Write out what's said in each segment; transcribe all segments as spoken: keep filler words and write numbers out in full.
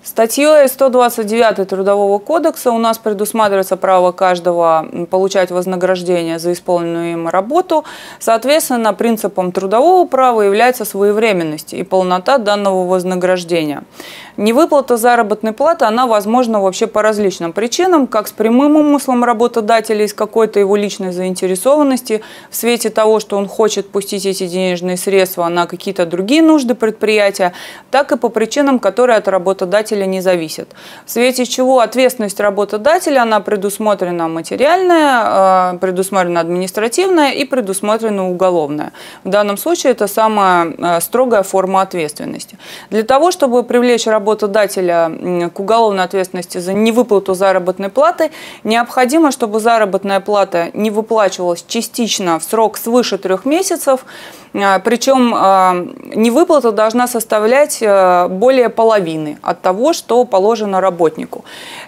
Статьей сто двадцать девять Трудового кодекса у нас предусматривается право каждого получать вознаграждение за исполненную им работу. Соответственно, принципом трудового права является своевременность и полнота данного вознаграждения. Невыплата заработной платы, она возможна вообще по различным причинам, как с прямым умыслом работодателя из какой-то его личной заинтересованности в свете того, что он хочет пустить эти денежные средства на какие-то другие нужды предприятия, так и по причинам, которые от работодателя не зависят. В свете чего ответственность работодателя, она предусмотрена материальная, предусмотрена административная и предусмотрена уголовная. В данном случае это самая строгая форма ответственности. Для того, чтобы привлечь работодателя работодателя к уголовной ответственности за невыплату заработной платы, необходимо, чтобы заработная плата не выплачивалась частично в срок свыше трех месяцев, причем невыплата должна составлять более половины от того, что положено работнику.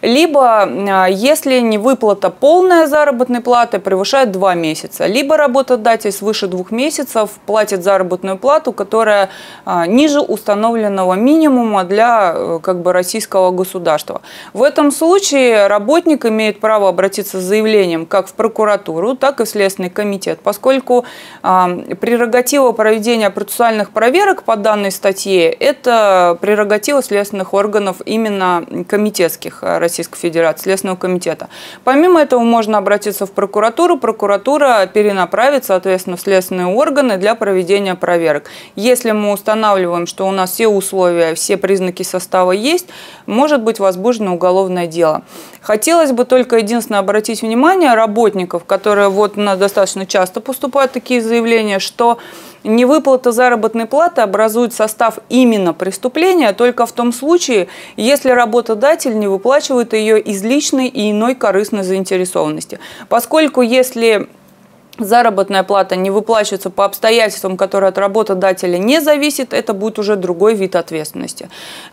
Либо, если невыплата полная заработной платы превышает два месяца, либо работодатель свыше двух месяцев платит заработную плату, которая ниже установленного минимума для как бы российского государства. В этом случае работник имеет право обратиться с заявлением как в прокуратуру, так и в Следственный комитет, поскольку прерогатива проведения процессуальных проверок по данной статье – это прерогатива следственных органов именно комитетских Российской Федерации, Следственного комитета. Помимо этого можно обратиться в прокуратуру, прокуратура перенаправит, соответственно, в следственные органы для проведения проверок. Если мы устанавливаем, что у нас все условия, все признаки состава есть, может быть возбуждено уголовное дело. Хотелось бы только единственное обратить внимание работников, которые вот у нас достаточно часто поступают такие заявления, что невыплата заработной платы образует состав именно преступления только в том случае, если работодатель не выплачивает ее из личной и иной корыстной заинтересованности. Поскольку если заработная плата не выплачивается по обстоятельствам, которые от работодателя не зависят, это будет уже другой вид ответственности.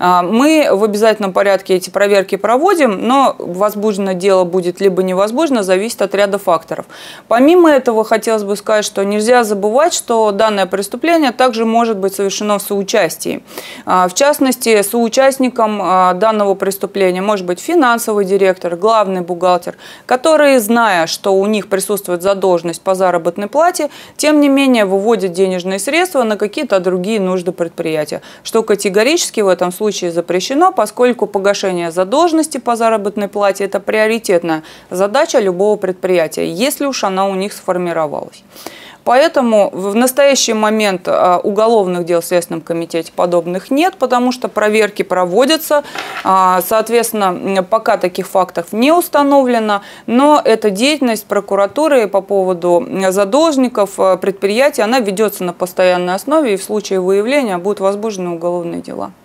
Мы в обязательном порядке эти проверки проводим, но возбуждено дело будет либо не возбуждено, зависит от ряда факторов. Помимо этого, хотелось бы сказать, что нельзя забывать, что данное преступление также может быть совершено в соучастии. В частности, соучастником данного преступления может быть финансовый директор, главный бухгалтер, которые, зная, что у них присутствует задолженность по заработной плате, тем не менее выводят денежные средства на какие-то другие нужды предприятия, что категорически в этом случае запрещено, поскольку погашение задолженности по заработной плате – это приоритетная задача любого предприятия, если уж она у них сформировалась. Поэтому в настоящий момент уголовных дел в Следственном комитете подобных нет, потому что проверки проводятся. Соответственно, пока таких фактов не установлено, но эта деятельность прокуратуры по поводу задолжников предприятия, она ведется на постоянной основе, и в случае выявления будут возбуждены уголовные дела.